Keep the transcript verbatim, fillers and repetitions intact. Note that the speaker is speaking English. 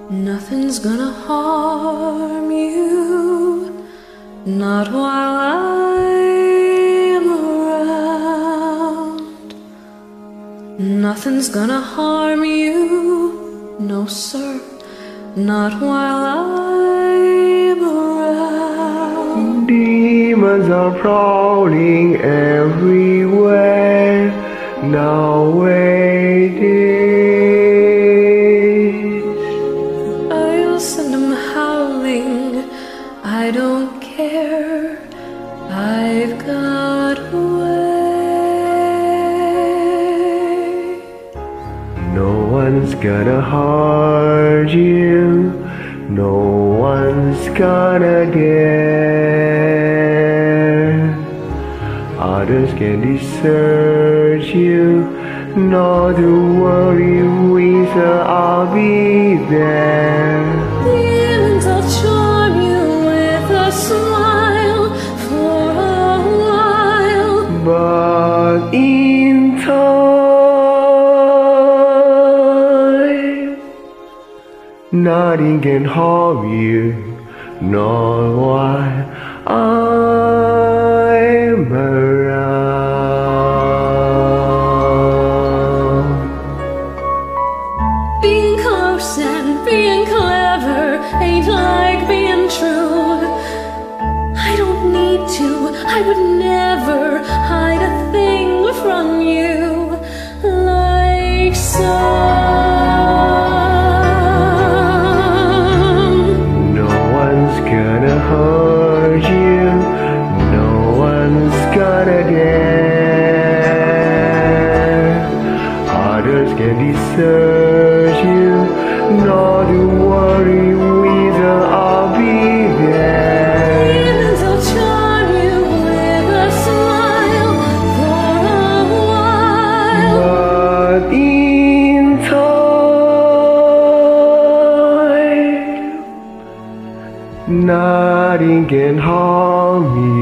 Nothing's gonna harm you, not while I'm around. Nothing's gonna harm you, no sir, not while I'm around. Demons are prowling everywhere nowadays. I'll send them howling, I don't care, I've got a way. No one's gonna hurt you, no one's gonna dare. Others can desert you, not to worry, Weezer, I'll be there. Demons, I'll charm you with a smile for a while, But in time, nothing can harm you, not while I'm around. being close and being clever ain't like being true. I don't need to, I would never hide a thing from you, like some. No one's gonna hurt you, no one's gonna dare. Others can desert you, not to worry, Weezer, I'll be there. Demons, I'll charm you with a smile for a while, But in time, nothing can harm me,